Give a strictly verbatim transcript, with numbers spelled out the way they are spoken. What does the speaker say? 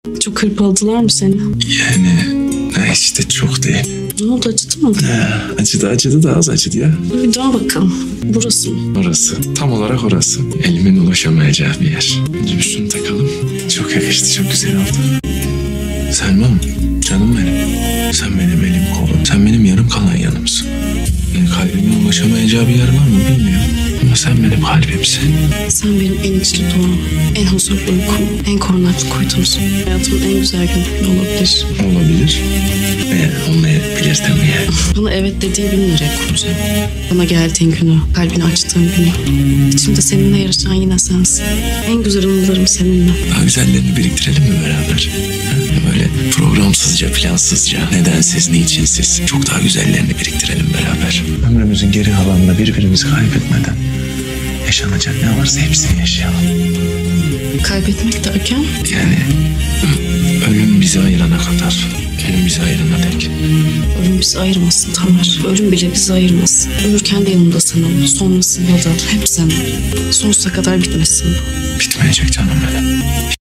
Çok hırpaladılar mı seni? Yani ha, işte çok değil. Ne oldu, acıdı mı? Ha, acıdı acıdı da az acıdı ya. Bir dön bakalım. Burası mı? Orası. Tam olarak orası. Elimin ulaşamayacağı bir yer. Önce bir şunu takalım. Çok yakıştı, çok güzel oldu. Selma'm, canım benim. Sen benim elim kolum. Sen benim yarım kalan yanımsın. Yani kalbimin ulaşamayacağı bir yer var mı bilmiyorum. Ama sen benim kalbimsin. Sen benim en içli doğum, en huzurlu uykum, en korunaklı kuytumsun. Hayatımın en güzel günü olabilir. Olabilir. Eğer olmayabilir de mi yani? Bana evet dediğin günü nereye koyacağım? Bana geldiğin günü, kalbini açtığın günü. İçimde seninle yarışan yine sensin. En güzel anılarım seninle. Daha güzellerini biriktirelim mi beraber? Ha? Böyle programsızca, plansızca, nedensiz, niçinsiz çok daha güzellerini biriktirelim beraber. Ömrümüzün geri kalanında birbirimizi kaybetmeden yaşanacak ne varsa hepsini yaşayalım. Kaybetmek derken? Yani ölüm bizi ayırana kadar, ölüm bizi ayırana dek. Ölüm bizi ayırmasın Tamer. Ölüm bile bizi ayırmasın. Ölürken de yanımda sen ol. Sonrasında da hep sen ol. Sonsuza kadar bitmesin bu. Bitmeyecek canım benim.